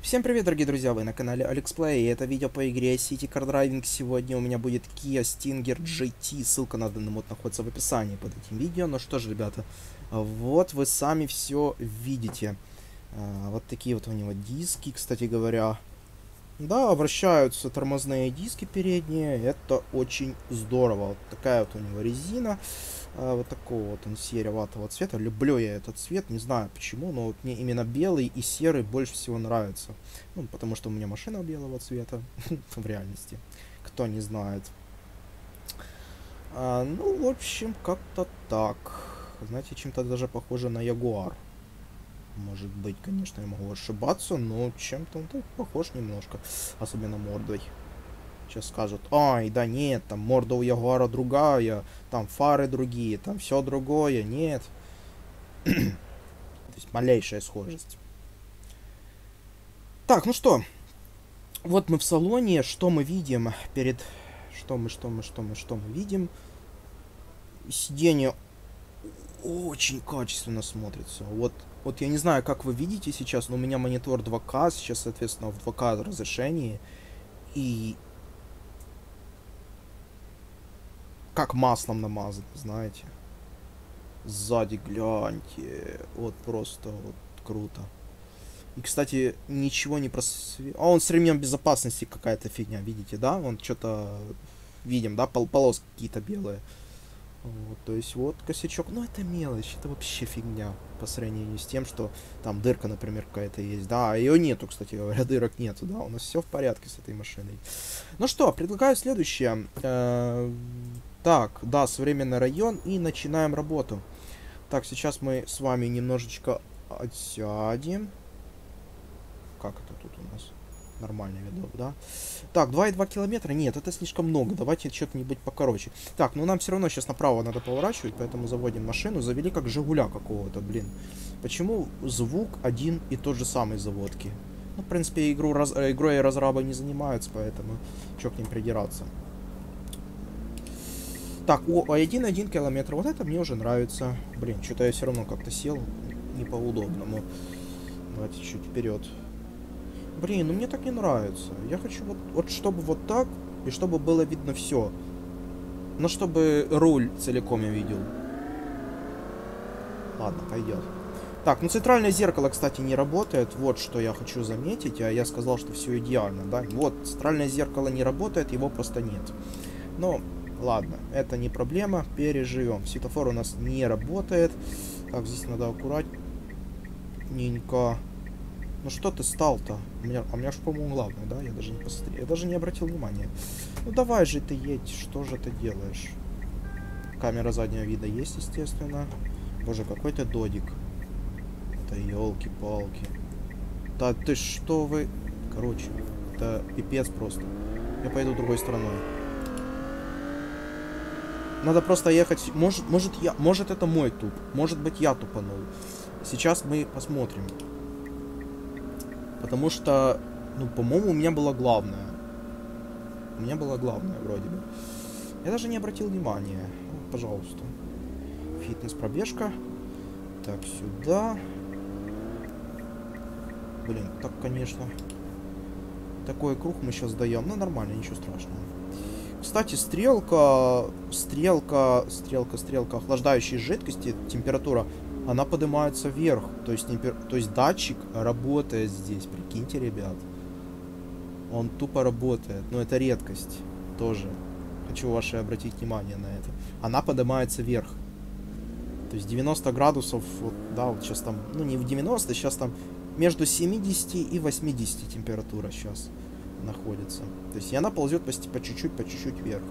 Всем привет, дорогие друзья, вы на канале AlexPlay, и это видео по игре City Car Driving. Сегодня у меня будет Kia Stinger GT, ссылка на данный мод находится в описании под этим видео. Ну что же, ребята, вот вы сами все видите. Вот такие вот у него диски, кстати говоря. Да, вращаются тормозные диски передние, это очень здорово. Вот такая вот у него резина, вот такого вот он сероватого цвета. Люблю я этот цвет, не знаю почему, но вот мне именно белый и серый больше всего нравится. Ну, потому что у меня машина белого цвета, в реальности, кто не знает. Ну, в общем, как-то так. Знаете, чем-то даже похоже на Ягуар. Может быть, конечно, я могу ошибаться, но чем-то он так похож немножко. Особенно мордой. Сейчас скажут, ай, да нет, там морда у Ягуара другая, там фары другие, там все другое. Нет. То есть малейшая схожесть. Так, ну что. Вот мы в салоне. Что мы видим перед... Что мы видим? Сиденье очень качественно смотрится. Вот я не знаю, как вы видите сейчас, но у меня монитор 2К, сейчас, соответственно, в 2К разрешении. И как маслом намазано, знаете. Сзади гляньте. Вот просто вот круто. И, кстати, ничего не просвет... А он с ремнем безопасности какая-то фигня, видите, да? Вон что-то видим, да? Полоски какие-то белые. Вот, то есть вот косячок, ну это мелочь, это вообще фигня по сравнению с тем, что там дырка, например, какая-то есть, да, ее нету, кстати говоря, дырок нету, да, у нас все в порядке с этой машиной. Ну что, предлагаю следующее. Так, да, современный район, и начинаем работу. Так, сейчас мы с вами немножечко отсядем. Как это тут у нас? Нормальный видок, да? Так, 2,2 километра. Нет, это слишком много. Давайте что-нибудь покороче. Так, ну нам все равно сейчас направо надо поворачивать, поэтому заводим машину. Завели как Жигуля какого-то, блин. Почему звук один и тот же самый заводки? Ну, в принципе, игрой разрабы не занимаются, поэтому что к ним придираться. Так, 1,1 километр. Вот это мне уже нравится. Блин, что-то я все равно как-то сел не по-удобному. Давайте чуть вперед. Блин, ну мне так не нравится. Я хочу вот чтобы вот так, и чтобы было видно все. Но чтобы руль целиком я видел. Ладно, пойдет. Так, ну центральное зеркало, кстати, не работает. Вот что я хочу заметить. А я сказал, что все идеально, да? Вот, центральное зеркало не работает, его просто нет. Но, ладно, это не проблема. Переживем. Светофор у нас не работает. Так, здесь надо аккуратненько. Ну что ты стал-то? У меня же, по-моему, главное, да? Я даже не посмотрел. Я даже не обратил внимания. Ну давай же ты едь. Что же ты делаешь? Камера заднего вида есть, естественно. Боже, какой ты додик. Да елки-палки. Да ты что вы... Короче, это пипец просто. Я пойду другой стороной. Надо просто ехать... Может это мой туп. Может быть я тупанул. Сейчас мы посмотрим. Потому что, ну, по-моему, у меня было главное. У меня было главное, вроде бы. Я даже не обратил внимания. Вот, пожалуйста. Фитнес-пробежка. Так, сюда. Блин, так, конечно. Такой круг мы сейчас даем. Ну, нормально, ничего страшного. Кстати, стрелка охлаждающей жидкости, температура, она поднимается вверх. То есть датчик работает здесь. Прикиньте, ребят. Он тупо работает. Но это редкость. Тоже. Хочу ваше обратить внимание на это. Она поднимается вверх. То есть 90 градусов. Вот, да, вот сейчас там. Ну, не в 90, сейчас там между 70 и 80 температура сейчас находится. То есть и она ползет по чуть-чуть вверх.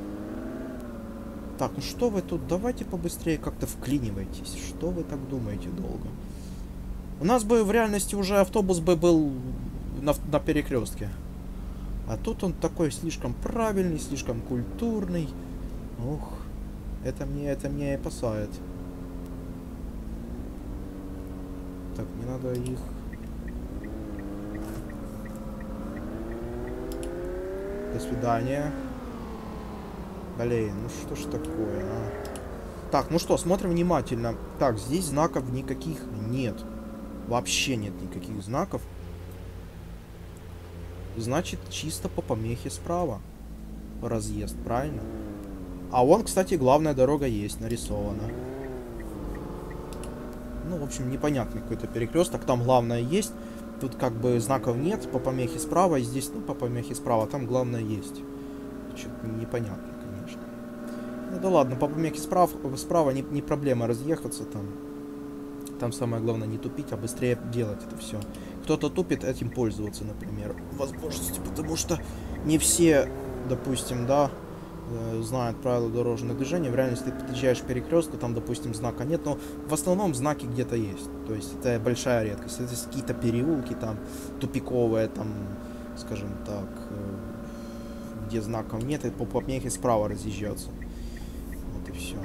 Так, ну что вы тут? Давайте побыстрее как-то вклинивайтесь. Что вы так думаете долго? У нас бы в реальности уже автобус бы был на перекрестке. А тут он такой слишком правильный, слишком культурный. Ох, это мне опасает. Так, не надо их... До свидания. Блин, ну что ж такое, а? Так, ну что, смотрим внимательно. Так, здесь знаков никаких нет. Вообще нет никаких знаков. Значит, чисто по помехе справа разъезд, правильно? А вон, кстати, главная дорога есть, нарисована. Ну, в общем, непонятный какой-то перекресток. Там главное есть. Тут как бы знаков нет по помехе справа. И здесь, ну, по помехе справа. Там главное есть. Что-то непонятно, конечно. Ну да ладно, по помехе справа не проблема разъехаться там. Там самое главное не тупить, а быстрее делать это все. Кто-то тупит, этим пользоваться, например, возможностью. Потому что не все, допустим, да, знают правила дорожного движения. В реальности ты подъезжаешь к перекрестку, там, допустим, знака нет, но в основном знаки где-то есть. То есть это большая редкость. Это какие-то переулки там тупиковые, там, скажем так, где знаков нет, и по помехе справа разъезжаться. Вот и все.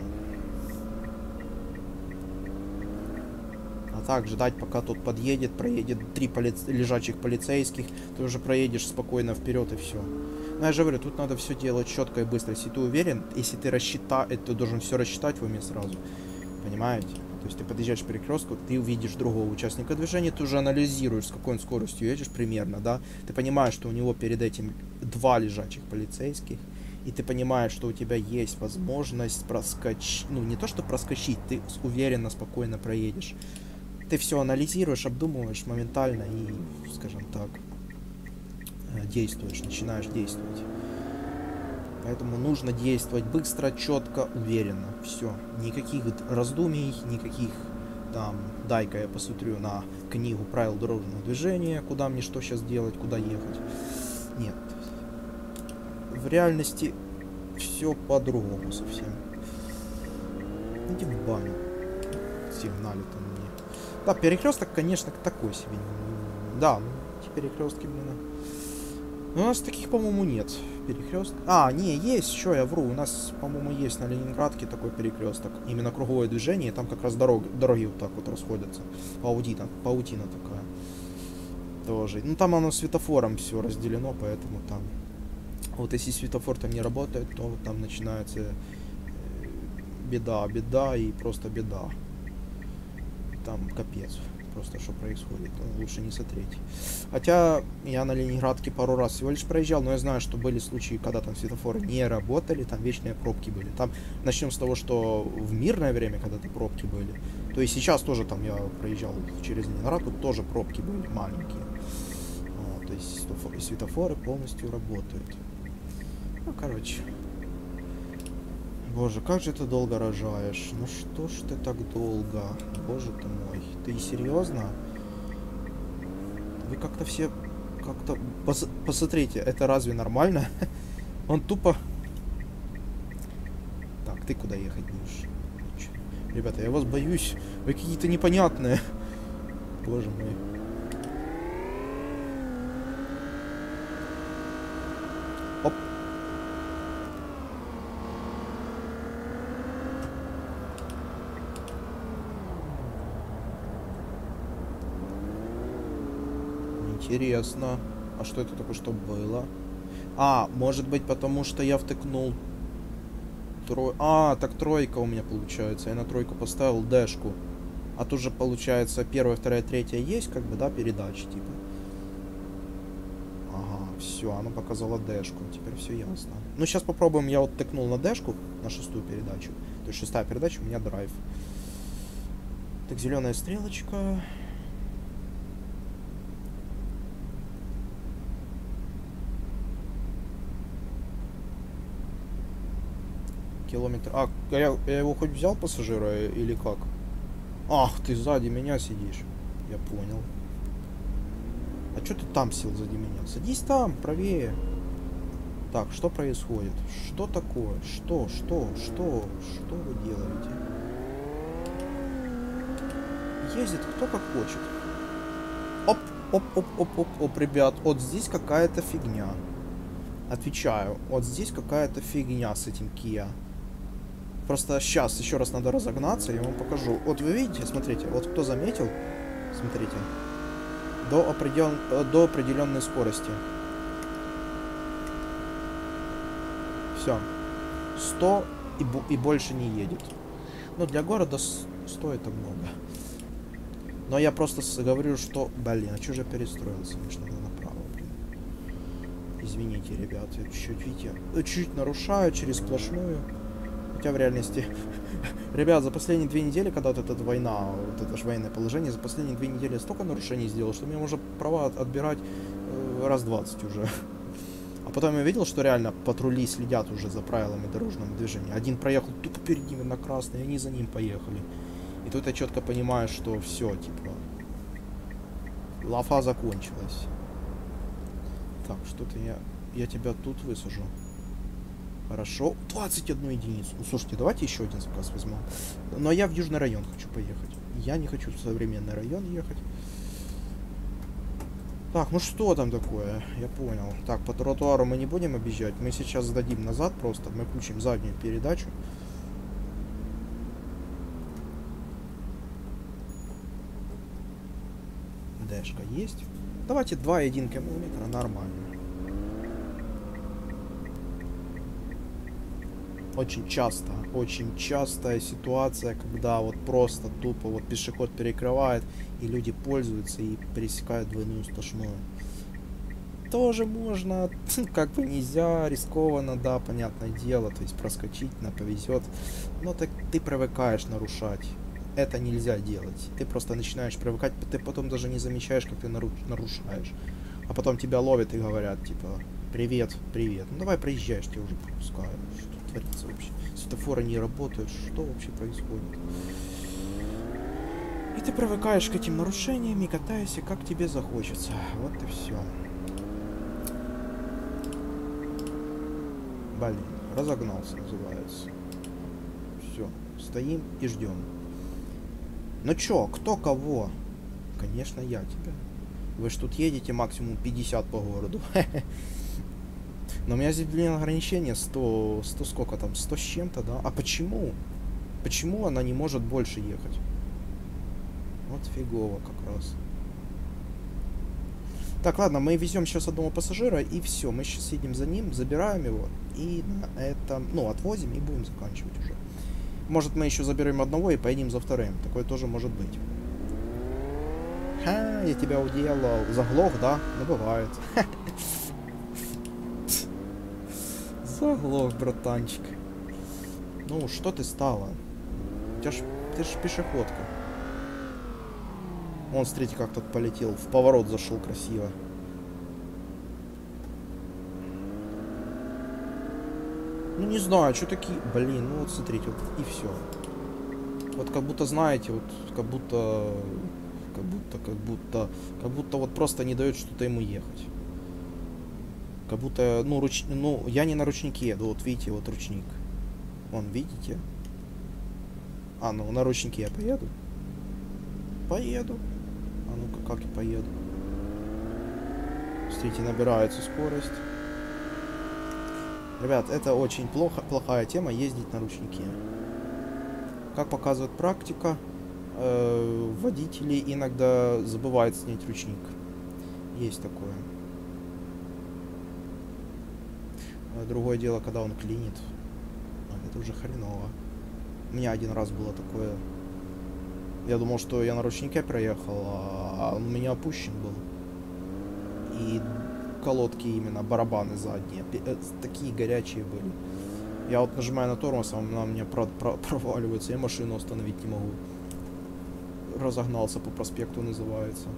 А так ждать, пока тот подъедет, проедет 3 лежачих полицейских, ты уже проедешь спокойно вперед и все. Но я же говорю, тут надо все делать четко и быстро. Если ты уверен, если ты рассчитаешь, ты должен все рассчитать в уме сразу. Понимаете? То есть ты подъезжаешь к перекрестку, ты увидишь другого участника движения, ты уже анализируешь, с какой он скоростью едешь примерно, да? Ты понимаешь, что у него перед этим 2 лежачих полицейских, и ты понимаешь, что у тебя есть возможность проскочить, ну не то что проскочить, ты уверенно, спокойно проедешь. Ты все анализируешь, обдумываешь моментально и, скажем так, действуешь, начинаешь действовать. Поэтому нужно действовать быстро, четко, уверенно. Все. Никаких раздумий, никаких там, дай-ка я посмотрю на книгу правил дорожного движения, куда мне что сейчас делать, куда ехать. Нет. В реальности все по-другому совсем. Иди в баню. Сигналит он мне. Да, перекресток, конечно, такой себе. Да, эти перекрестки, блин. Но у нас таких, по-моему, нет. Перекресток. А, не, есть, что я вру. У нас, по-моему, есть на Ленинградке такой перекресток. Именно круговое движение, и там как раз дороги вот так вот расходятся. Паутина такая. Тоже. Ну, там оно светофором все разделено, поэтому там... Вот если светофор там не работает, то там начинается беда и просто беда. Там капец. Просто что происходит. Лучше не смотреть. Хотя я на Ленинградке пару раз всего лишь проезжал, но я знаю, что были случаи, когда там светофоры не работали, там вечные пробки были. Там начнем с того, что в мирное время когда-то пробки были. То есть сейчас тоже там я проезжал через Ленинград, тут тоже пробки были маленькие. То есть светофоры полностью работают. Ну, короче. Боже, как же ты долго рожаешь? Ну что ж ты так долго? Боже ты мой. Ты серьезно? Вы как-то все... Как-то... Посмотрите, это разве нормально? Он тупо... Так, ты куда ехать будешь? Ребята, я вас боюсь. Вы какие-то непонятные. Боже мой. Оп. Интересно. А что это такое, что было? А, может быть, потому что я втыкнул... А, так тройка у меня получается. Я на тройку поставил дэшку. А тут же получается первая, вторая, третья есть, как бы, да, передачи, типа. Ага, все, она показала дэшку. Теперь все ясно. Ну, сейчас попробуем. Я вот тыкнул на дэшку, на 6-ю передачу. То есть 6-я передача, у меня драйв. Так, зеленая стрелочка. Километр. А, я его хоть взял пассажира или как? Ах, ты сзади меня сидишь. Я понял. А что ты там сел сзади меня? Садись там, правее. Так, что происходит? Что такое? Что вы делаете? Ездит кто как хочет. Оп, ребят, вот здесь какая-то фигня. Отвечаю, вот здесь какая-то фигня с этим Kia. Просто сейчас еще раз надо разогнаться, я вам покажу. Вот вы видите, смотрите, вот кто заметил, смотрите, до определенной скорости. Все. 100 и больше не едет. Ну, для города 100 это много. Но я просто говорю, что... Блин, а что же перестроился? Мне ж надо направо, блин. Извините, ребят, я чуть-чуть, видите, чуть нарушаю через сплошную. Хотя в реальности... Ребят, за последние 2 недели, когда вот эта война, вот это же военное положение, за последние 2 недели я столько нарушений сделал, что мне можно права отбирать раз 20 уже. А потом я видел, что реально патрули следят уже за правилами дорожного движения. Один проехал тупо перед ними на красный, и они за ним поехали. И тут я четко понимаю, что все, типа, лафа закончилась. Так, что-то я тебя тут высажу. Хорошо. 21 единицу. Ну, слушайте, давайте еще один заказ возьмем. Но я в Южный район хочу поехать. Я не хочу в современный район ехать. Так, ну что там такое? Я понял. Так, по тротуару мы не будем объезжать. Мы сейчас сдадим назад просто. Мы включим заднюю передачу. Дэшка есть. Давайте 2,1 км. Нормально. Очень частая ситуация, когда вот просто тупо вот пешеход перекрывает, и люди пользуются и пересекают двойную сплошную. Тоже можно, как бы нельзя, рискованно, да, понятное дело, то есть проскочить, повезет, но ты привыкаешь нарушать. Это нельзя делать. Ты просто начинаешь привыкать, ты потом даже не замечаешь, как ты нарушаешь. А потом тебя ловят и говорят, типа, привет, привет. Ну давай проезжаешь, тебя уже пропускаю. Что творится вообще? Светофоры не работают, что вообще происходит? И ты привыкаешь к этим нарушениям и катаешься, как тебе захочется. Вот и все. Блин, разогнался, называется. Все, стоим и ждем. Ну чё, кто кого? Конечно, я тебя. Вы ж тут едете максимум 50 по городу. Но у меня здесь, блин, ограничение 100 сколько там, 100 с чем-то, да? А почему? Почему она не может больше ехать? Вот фигово как раз. Так, ладно, мы везем сейчас одного пассажира, и все. Мы сейчас едем за ним, забираем его, и на этом, ну, отвозим, и будем заканчивать уже. Может, мы еще заберем одного и поедем за вторым. Такое тоже может быть. Ха, я тебя уделал. Заглох, да? Ну, бывает. Заглох, братанчик. Ну, что ты стала? Ты ж пешеходка. Вон, смотрите, как тут полетел. В поворот зашел красиво. Ну, не знаю, что такие... Блин, ну вот смотрите, вот и все. Вот как будто, знаете, вот как будто вот просто не дают что-то ему ехать. Как будто, ну, я не на ручнике еду, вот видите, вот ручник. Вон, видите? А, ну, на ручнике я поеду? Поеду. А ну-ка, как я поеду? Смотрите, набирается скорость. Ребят, это очень плохая тема ездить на ручнике. Как показывает практика, водители иногда забывают снять ручник. Есть такое. Другое дело, когда он клинит. Это уже хреново. У меня один раз было такое. Я думал, что я на ручнике проехал, а он у меня опущен был. И колодки именно, барабаны задние, такие горячие были. Я вот нажимаю на тормоз, а она у меня проваливается, я машину остановить не могу. Разогнался по проспекту, называется.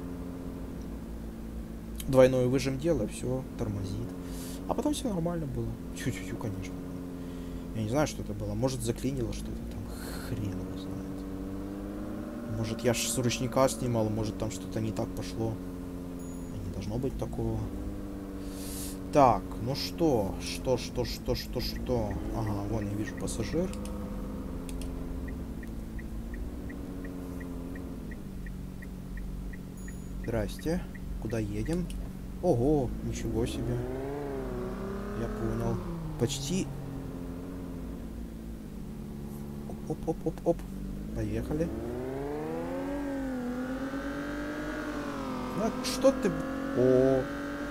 Двойной выжим дело, все, тормозит. А потом все нормально было. Чуть-чуть, конечно. Я не знаю, что это было. Может, заклинило что-то там. Хрен его знает. Может, я ж с ручника снимал, может, там что-то не так пошло. Не должно быть такого. Так, ну что? Что? Ага, вон я вижу пассажир. Здрасте. Куда едем? Ого, ничего себе. Я понял. Почти. Оп. Поехали. Ну, что ты... О.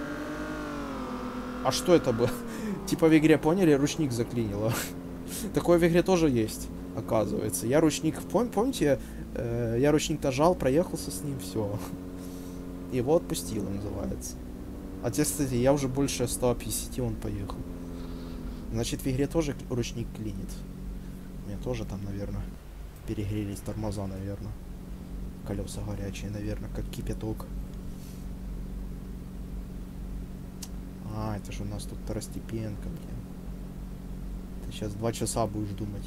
А что это было? Типа в игре, поняли, ручник заклинило. Такое в игре тоже есть, оказывается. Я ручник... Помните, я ручник нажал, проехался с ним, все. Его отпустило, называется. А те, кстати, я уже больше 150 он поехал. Значит, в игре тоже ручник клинит. У меня тоже там, наверное, перегрелись тормоза, наверное. Колеса горячие, наверное, как кипяток. А, это же у нас тут второстепенка, блин. Ты сейчас 2 часа будешь думать.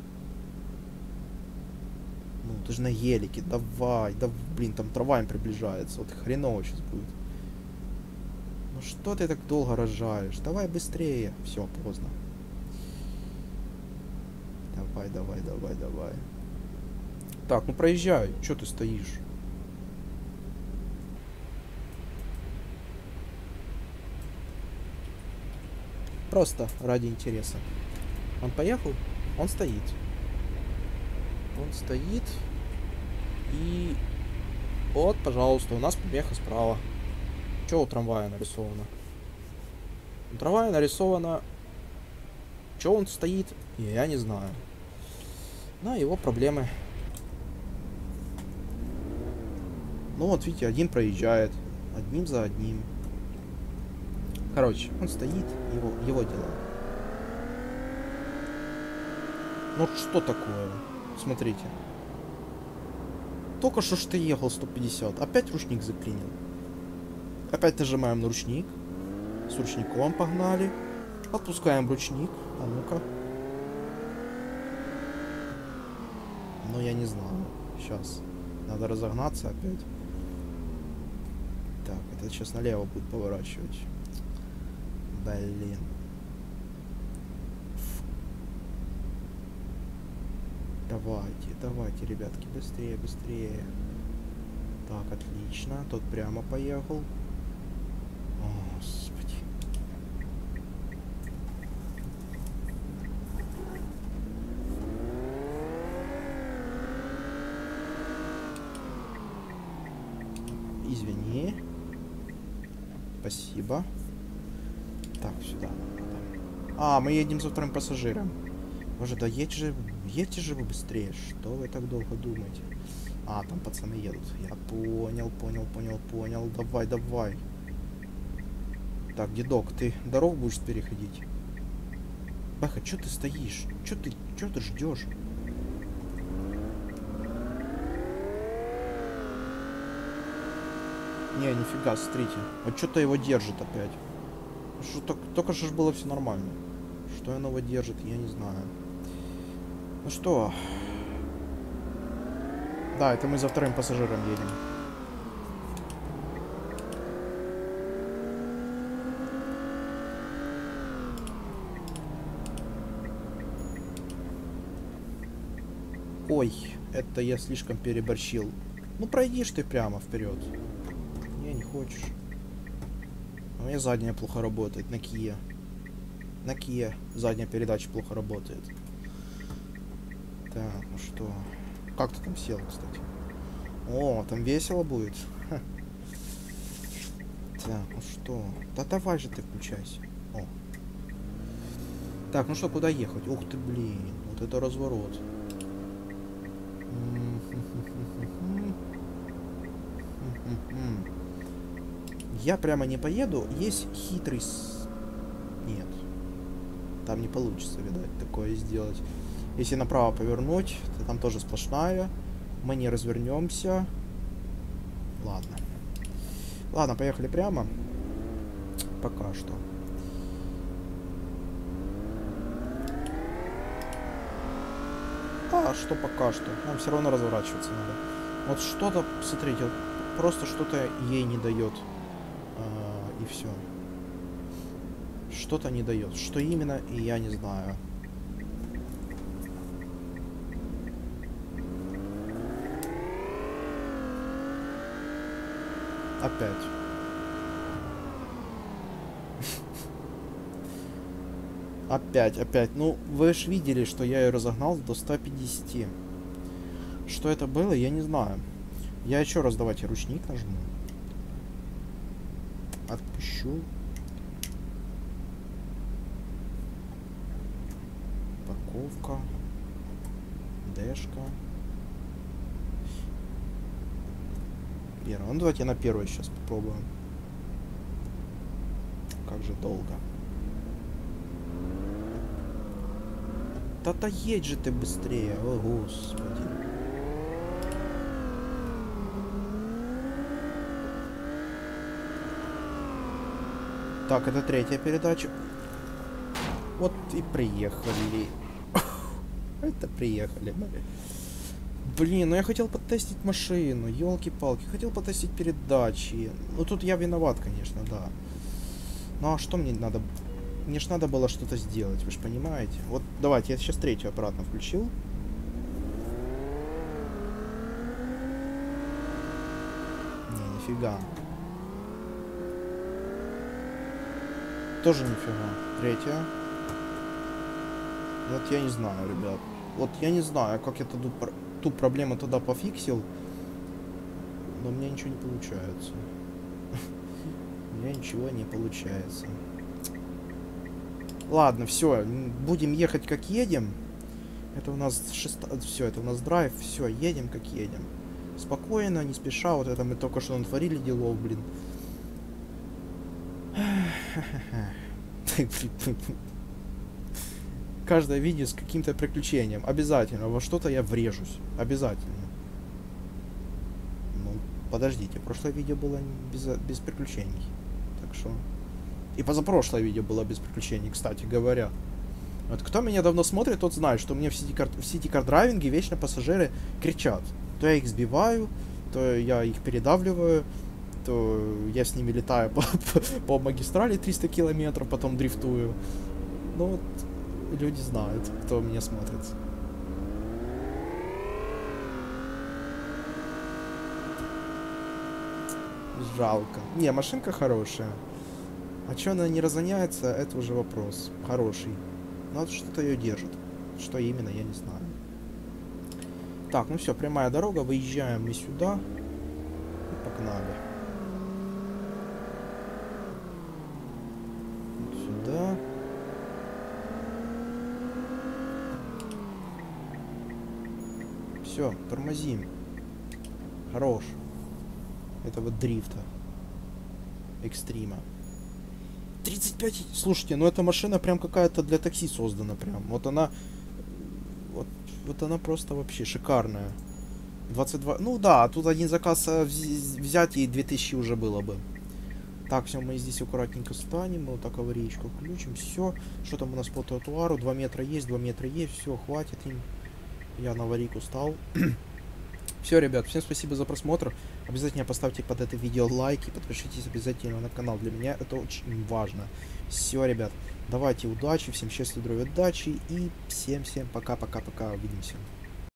Ну, ты же на гелике, давай, да, блин, там трава им приближается. Вот хреново сейчас будет. Ну что ты так долго рожаешь? Давай быстрее. Все, поздно. Давай, давай, давай, давай. Так, ну проезжай. Че ты стоишь? Просто ради интереса. Он поехал? Он стоит. Он стоит. И... Вот, пожалуйста, у нас помеха справа. Что у трамвая нарисовано? У трамвая нарисовано... Что он стоит? Я не знаю. Но его проблемы. Ну вот, видите, один проезжает. Одним за одним. Короче, он стоит, его дела. Ну что такое? Смотрите. Только что ж ты ехал 150. Опять ручник заклинил. Опять нажимаем на ручник. С ручником погнали. Отпускаем ручник. А ну-ка. Ну я не знаю. Сейчас. Надо разогнаться опять. Так, это сейчас налево будет поворачивать. Блин. Давайте, давайте, ребятки, быстрее, быстрее. Так, отлично. Тот прямо поехал. О, господи. Извини. Спасибо. Так, сюда. А, мы едем за вторым пассажиром. Боже, да едьте же вы быстрее. Что вы так долго думаете? А, там пацаны едут. Я понял. Давай, давай. Так, дедок, ты дорогу будешь переходить? Баха, что ты стоишь? Что ты ждешь? Не, нифига, смотрите. Вот что-то его держит опять. Что только что ж было все нормально. Что оно его держит, я не знаю. Ну что? Да, это мы за вторым пассажиром едем. Ой, это я слишком переборщил. Ну пройдишь ты прямо вперед. Не хочешь. У меня задняя плохо работает на Kia. На Kia задняя передача плохо работает. Так, ну что? Как ты там сел, кстати? О, там весело будет. Ха. Так, ну что? Да давай же ты включайся. О. Так, ну что, куда ехать? Ух ты, блин. Вот это разворот. Я прямо не поеду. Есть хитрый... Нет. Там не получится, видать, такое сделать. Если направо повернуть, то там тоже сплошная. Мы не развернемся. Ладно. Ладно, поехали прямо. Пока что. А что пока что? Нам все равно разворачиваться надо. Вот что-то, смотрите, вот просто что-то ей не дает. И все. Что-то не дает. Что именно, и я не знаю. Опять. Опять. Ну, вы ж видели, что я ее разогнал до 150. Что это было, я не знаю. Я еще раз давайте ручник нажму. Отпущу. Парковка. Дэшка. Первая. Ну давайте на первую сейчас попробуем. как же долго. Да-то едь же ты быстрее, о господи. Так, это третья передача. Вот и приехали. Это приехали. Блин, ну я хотел потестить машину, елки-палки. Хотел потестить передачи. Ну тут я виноват, конечно, да. Ну а что мне надо? Мне ж надо было что-то сделать, вы же понимаете. Вот давайте, я сейчас третью обратно включил. Не, нифига. Тоже нифига. Третья. Вот я не знаю, ребят. Вот я не знаю, как я ту проблему тогда пофиксил. Но у меня ничего не получается. У меня ничего не получается. Ладно, все, будем ехать как едем. Это у нас все, это у нас драйв, все, едем как едем. Спокойно, не спеша, вот это мы только что натворили делов, блин. Каждое видео с каким-то приключением. Обязательно, во что-то я врежусь. Обязательно. Ну, подождите, прошлое видео было без приключений. Так что... И позапрошлое видео было без приключений, кстати говоря. Вот кто меня давно смотрит, тот знает, что у меня в сити-кар-драйвинге вечно пассажиры кричат. То я их сбиваю, то я их передавливаю, то я с ними летаю по магистрали 300 километров, потом дрифтую. Ну вот, люди знают, кто меня смотрит. Жалко. Не, машинка хорошая. А что она не разгоняется, это уже вопрос. Хороший. Но что-то ее держит. Что именно, я не знаю. Так, ну все, прямая дорога. Выезжаем мы сюда. И погнали. Вот сюда. Все, тормозим. Хорош. Это вот дрифта. Экстрима. 35... Слушайте, ну эта машина прям какая-то для такси создана прям. Вот она... Вот она просто вообще шикарная. 22... Ну да, тут один заказ взять и 2000 уже было бы. Так, все, мы здесь аккуратненько станем. Мы вот так аварийку включим. Все. Что там у нас по тротуару? 2 метра есть, 2 метра есть. Все, хватит им. Я на аварийку стал. Все, ребят, всем спасибо за просмотр. Обязательно поставьте под это видео лайки, подпишитесь обязательно на канал. Для меня это очень важно. Все, ребят, давайте удачи, всем счастья, здоровья, удачи и всем пока-пока-пока. Увидимся.